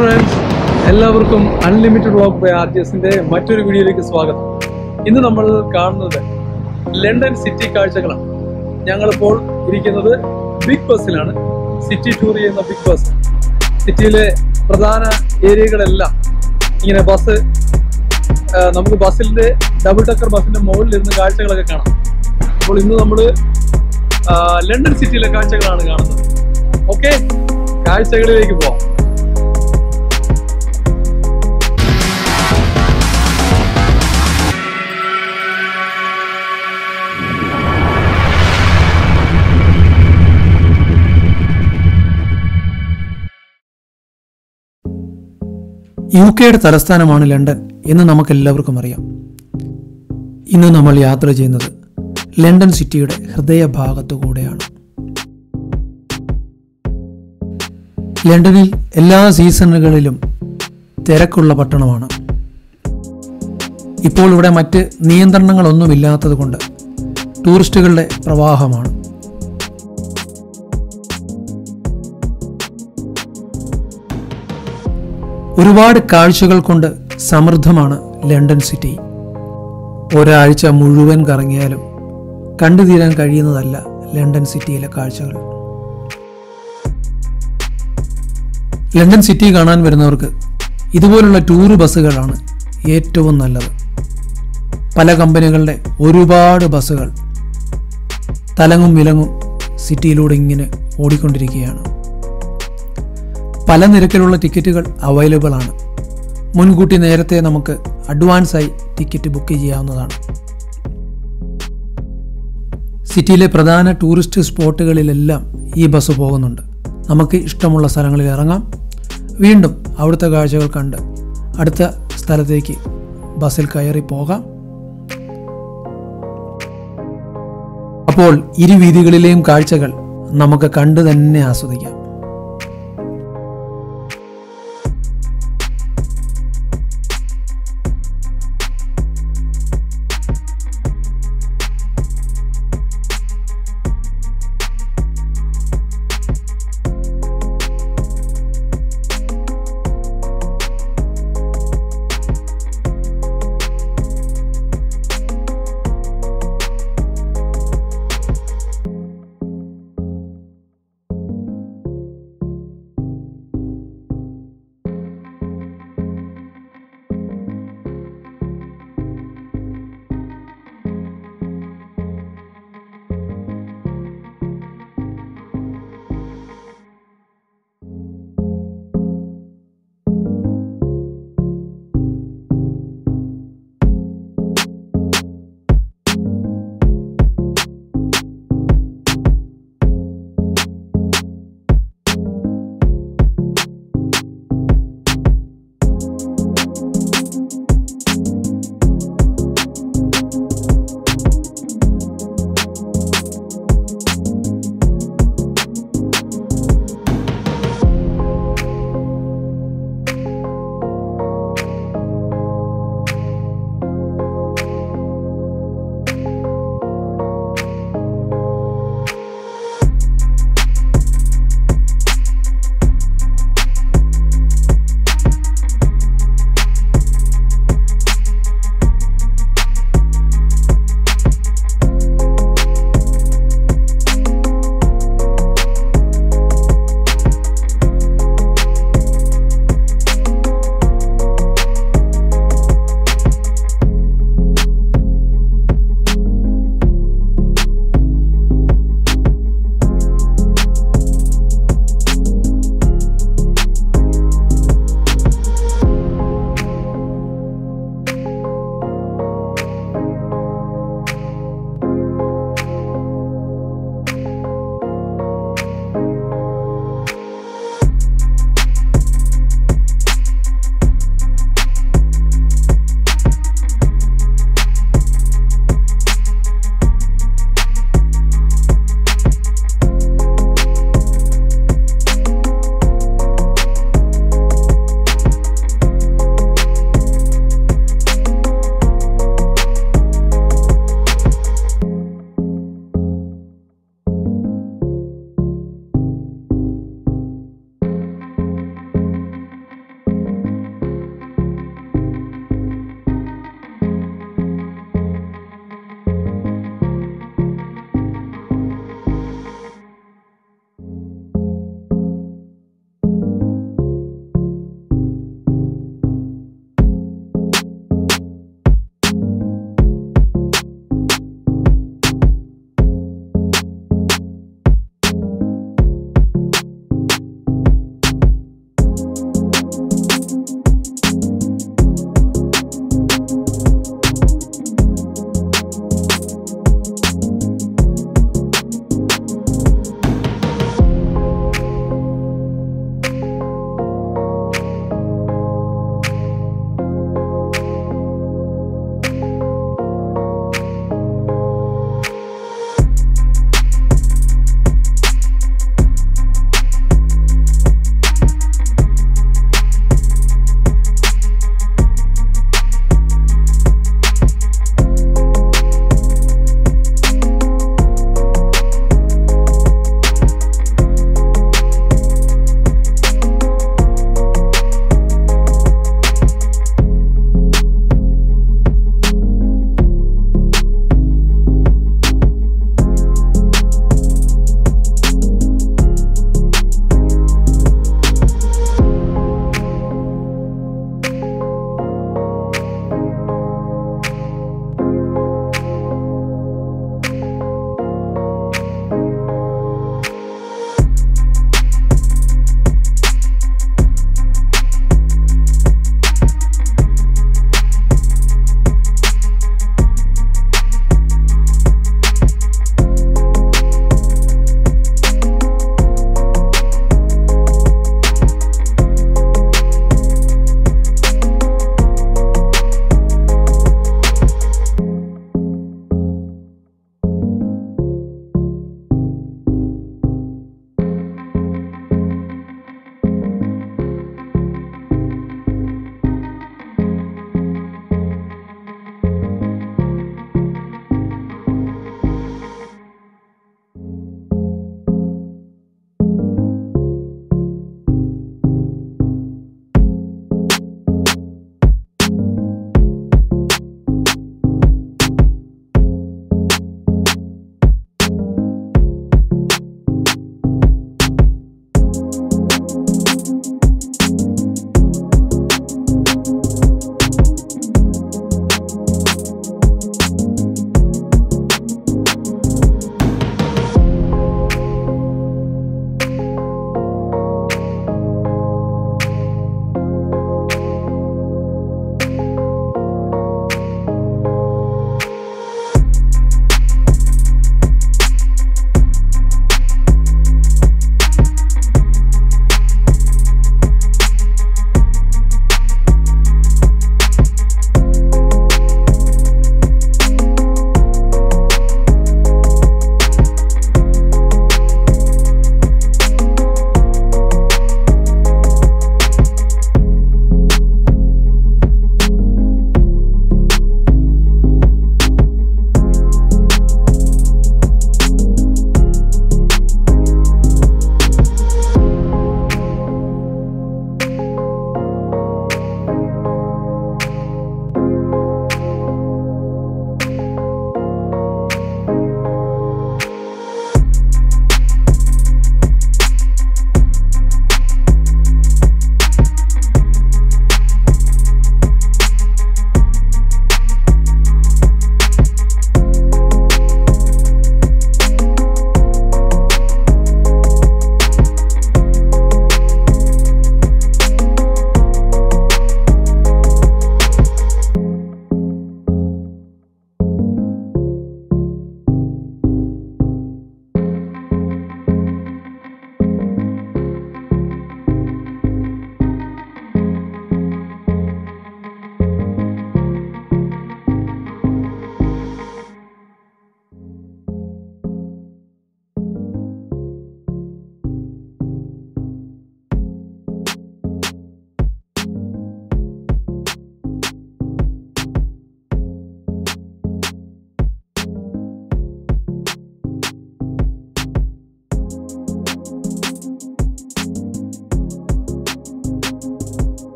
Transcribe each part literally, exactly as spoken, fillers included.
friends, എല്ലാവർക്കും unlimited vlog by R J എസിന്റെ മറ്റൊരു വീഡിയോയിലേക്ക് സ്വാഗതം. ഇന്ന് നമ്മൾ കാണുന്നത് ലണ്ടൻ സിറ്റി കാഴ്ചകളാണ്. ഞങ്ങളിപ്പോൾ ഇരിക്കുന്നത് ബിഗ് ബസ്സിലാണ്. സിറ്റി ടൂർ ചെയ്യുന്ന ബിഗ് ബസ്. സിറ്റിയിലെ പ്രധാന ഏരിയകളെല്ലാം ഇങ്ങനെ ബസ് നമുക്ക് ബസ്സിന്റെ ഡബിൾ ഡക്കർ ബസ്സിന്റെ മുകളിൽ ഇരുന്ന് കാഴ്ചകളൊക്കെ കാണാം. അപ്പോൾ ഇന്ന് നമ്മൾ ലണ്ടൻ സിറ്റിയിലെ കാഴ്ചകളാണ് കാണുന്നത്. ഓക്കെ, കാഴ്ചകളിലേക്ക് പോവാം. യു കെയുടെ തലസ്ഥാനമാണ് ലണ്ടൻ എന്ന് നമുക്കെല്ലാവർക്കും അറിയാം. ഇന്ന് നമ്മൾ യാത്ര ചെയ്യുന്നത് ലണ്ടൻ സിറ്റിയുടെ ഹൃദയഭാഗത്തു കൂടെയാണ്. ലണ്ടനിൽ എല്ലാ സീസണുകളിലും തിരക്കുള്ള പട്ടണമാണ്. ഇപ്പോൾ ഇവിടെ മറ്റ് നിയന്ത്രണങ്ങളൊന്നുമില്ലാത്തത് കൊണ്ട് ടൂറിസ്റ്റുകളുടെ പ്രവാഹമാണ്. ഒരുപാട് കാഴ്ചകൾ കൊണ്ട് സമൃദ്ധമാണ് ലണ്ടൻ സിറ്റി. ഒരാഴ്ച മുഴുവൻ കറങ്ങിയാലും കണ്ടു തീരാൻ കഴിയുന്നതല്ല ലണ്ടൻ സിറ്റിയിലെ കാഴ്ചകൾ. ലണ്ടൻ സിറ്റി കാണാൻ വരുന്നവർക്ക് ഇതുപോലുള്ള ടൂർ ബസ്സുകളാണ് ഏറ്റവും നല്ലത്. പല കമ്പനികളുടെ ഒരുപാട് ബസ്സുകൾ തലങ്ങും വിലങ്ങും സിറ്റിയിലൂടെ ഇങ്ങനെ ഓടിക്കൊണ്ടിരിക്കുകയാണ്. പല നിരക്കിലുള്ള ടിക്കറ്റുകൾ അവൈലബിൾ ആണ്. മുൻകൂട്ടി നേരത്തെ നമുക്ക് അഡ്വാൻസായി ടിക്കറ്റ് ബുക്ക് ചെയ്യാവുന്നതാണ്. സിറ്റിയിലെ പ്രധാന ടൂറിസ്റ്റ് സ്പോട്ടുകളിലെല്ലാം ഈ ബസ് പോകുന്നുണ്ട്. നമുക്ക് ഇഷ്ടമുള്ള സ്ഥലങ്ങളിൽ ഇറങ്ങാം, വീണ്ടും അവിടുത്തെ കാഴ്ചകൾ കണ്ട് അടുത്ത സ്ഥലത്തേക്ക് ബസ്സിൽ കയറി പോകാം. അപ്പോൾ ഇരുവീതികളിലെയും കാഴ്ചകൾ നമുക്ക് കണ്ടു തന്നെ ആസ്വദിക്കാം.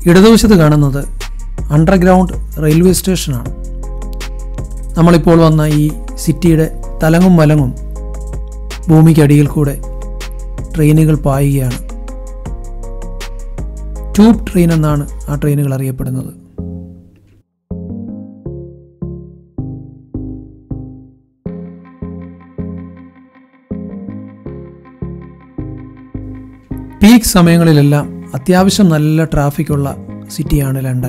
ഇടതുവശത്ത് കാണുന്നത് അണ്ടർഗ്രൗണ്ട് റെയിൽവേ സ്റ്റേഷനാണ്. നമ്മളിപ്പോൾ വന്ന ഈ സിറ്റിയുടെ തലങ്ങും വലങ്ങും ഭൂമിക്കടിയിൽ കൂടെ ട്രെയിനുകൾ പായുകയാണ്. ട്യൂബ് ട്രെയിൻ എന്നാണ് ആ ട്രെയിനുകൾ അറിയപ്പെടുന്നത്. പീക്ക് സമയങ്ങളിലെല്ലാം അത്യാവശ്യം നല്ല ട്രാഫിക്കുള്ള സിറ്റിയാണ് ലണ്ടൻ.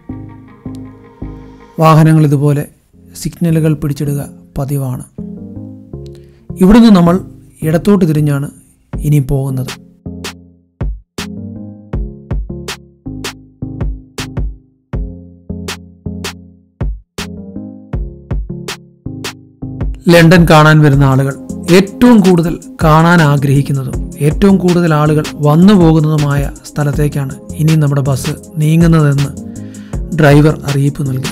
വാഹനങ്ങൾ ഇതുപോലെ സിഗ്നലുകൾ പിടിച്ചിടുക പതിവാണ്. ഇവിടുന്ന് നമ്മൾ ഇടത്തോട്ട് തിരിഞ്ഞാണ് ഇനി പോകുന്നത്. ലണ്ടൻ കാണാൻ വരുന്ന ആളുകൾ ഏറ്റവും കൂടുതൽ കാണാൻ ആഗ്രഹിക്കുന്നതും ഏറ്റവും കൂടുതൽ ആളുകൾ വന്നു പോകുന്നതുമായ സ്ഥലത്തേക്കാണ് ഇനി നമ്മുടെ ബസ് നീങ്ങുന്നതെന്ന് ഡ്രൈവർ അറിയിപ്പ് നൽകി.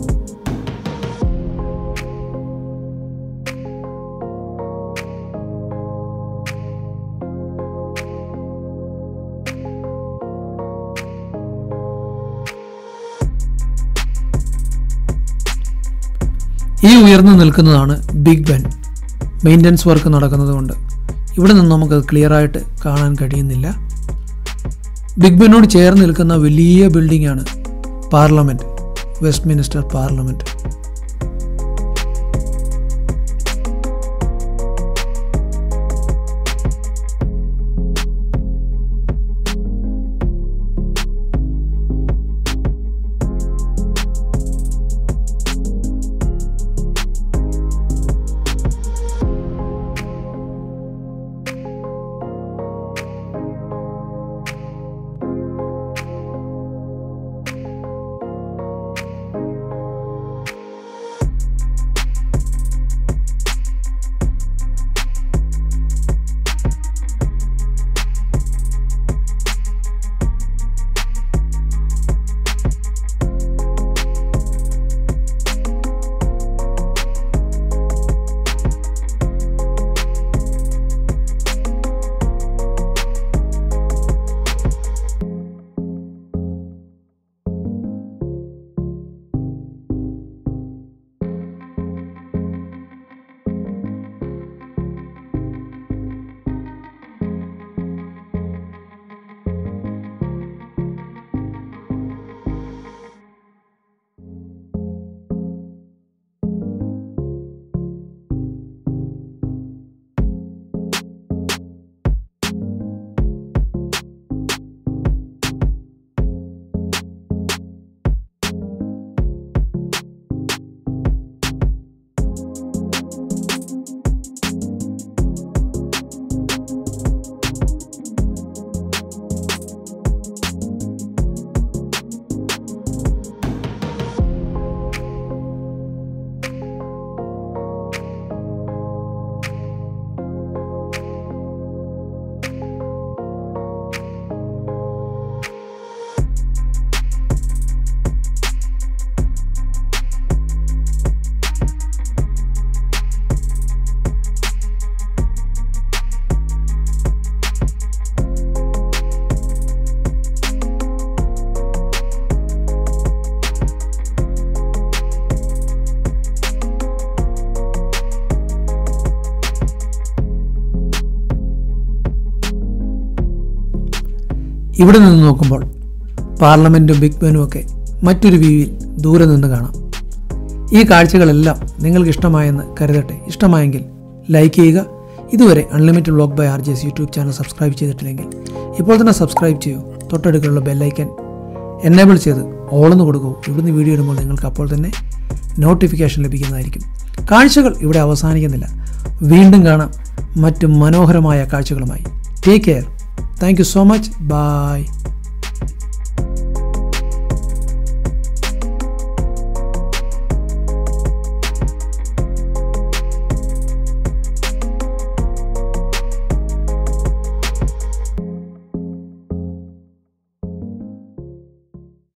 ഈ ഉയർന്നു നിൽക്കുന്നതാണ് ബിഗ് ബെൻ. മെയിൻ്റനൻസ് വർക്ക് നടക്കുന്നതുകൊണ്ട് ഇവിടെ നിന്ന് നമുക്കത് ക്ലിയറായിട്ട് കാണാൻ കഴിയുന്നില്ല. ബിഗ് ബെന്നോട് ചേർന്ന് നിൽക്കുന്ന വലിയ ബിൽഡിംഗാണ് പാർലമെൻറ്റ്, വെസ്റ്റ്മിനിസ്റ്റർ പാർലമെൻറ്റ്. ഇവിടെ നിന്ന് നോക്കുമ്പോൾ പാർലമെൻറ്റും ബിഗ് ബെനും ഒക്കെ മറ്റൊരു വ്യൂവിൽ ദൂരെ നിന്ന് കാണാം. ഈ കാഴ്ചകളെല്ലാം നിങ്ങൾക്ക് ഇഷ്ടമായെന്ന് കരുതട്ടെ. ഇഷ്ടമായെങ്കിൽ ലൈക്ക് ചെയ്യുക. ഇതുവരെ unlimited vlog by R J S YouTube channel subscribe ചെയ്തിട്ടില്ലെങ്കിൽ ഇപ്പോൾ തന്നെ സബ്സ്ക്രൈബ് ചെയ്യൂ. തൊട്ടടുക്കുള്ള ബെല്ലൈക്കൻ എനേബിൾ ചെയ്ത് ഓളെന്ന് കൊടുക്കൂ. ഇവിടുന്ന് വീഡിയോ ഇടുമ്പോൾ നിങ്ങൾക്ക് അപ്പോൾ തന്നെ നോട്ടിഫിക്കേഷൻ ലഭിക്കുന്നതായിരിക്കും. കാഴ്ചകൾ ഇവിടെ അവസാനിക്കുന്നില്ല. വീണ്ടും കാണാം മറ്റ് മനോഹരമായ കാഴ്ചകളുമായി. Take care. Thank you so much. Bye.